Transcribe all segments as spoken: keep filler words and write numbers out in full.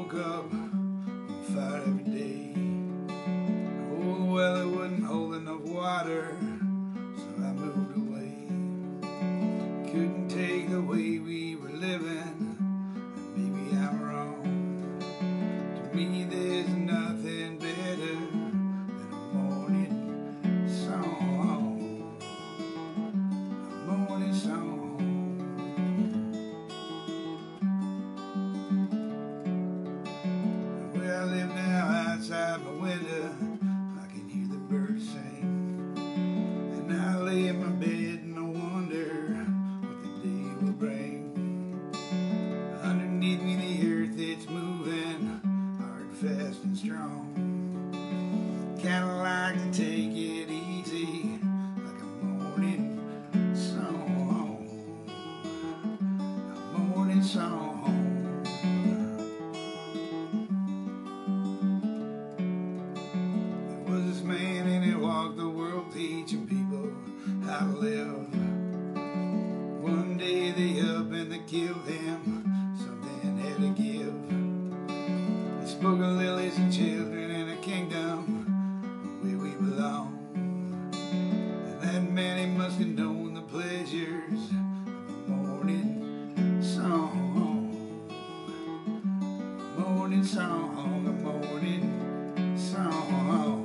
woke up on fire every day. Oh, the weather wouldn't hold enough water, so I moved away. Couldn't take the way we were living, and maybe I'm wrong. To me there's nothing better than a morning song, a morning song. Where I live now, outside my window, I can hear the birds sing. And I lay in my bed and I wonder what the day will bring. Underneath me the earth, it's moving hard, fast and strong. Kinda like to take it easy, like a morning song, a morning song. Man, and he walked the world teaching people how to live. One day they up and they killed him, something had to give. He spoke of lilies and children in a kingdom where we belong. And that man, he must have known the pleasures of a morning song, a morning song, a morning song.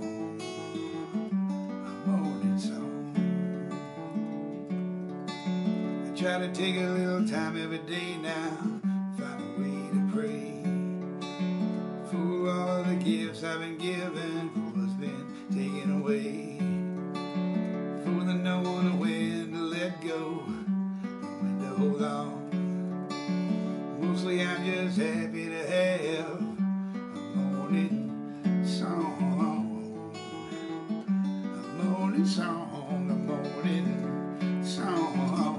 Try to take a little time every day now, find a way to pray for all the gifts I've been given, for what's been taken away, for the knowing when to let go and when to hold on. Mostly I'm just happy to have a morning song, a morning song, a morning song.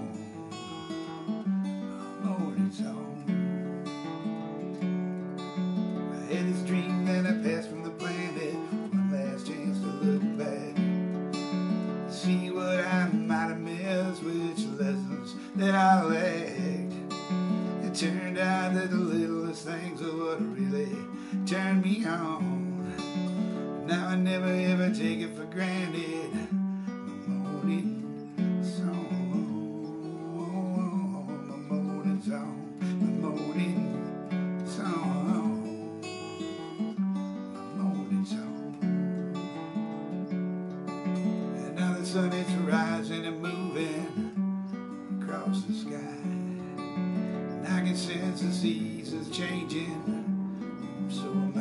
I had this dream that I passed from the planet, one last chance to look back, see what I might have missed, which lessons that I lacked. It turned out that the littlest things are what really turned me on. Now I never ever take it for granted, my morning song, my morning song, my morning song. The sun is rising and moving across the sky, and I can sense the seasons changing, so am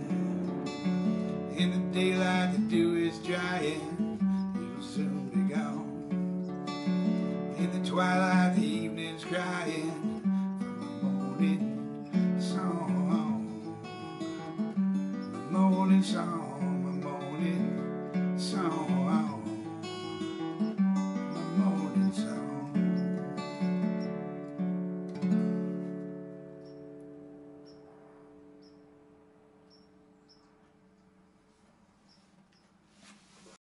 I. In the daylight the dew is drying, you'll soon be gone. In the twilight the evening's crying for my morning song, my morning song.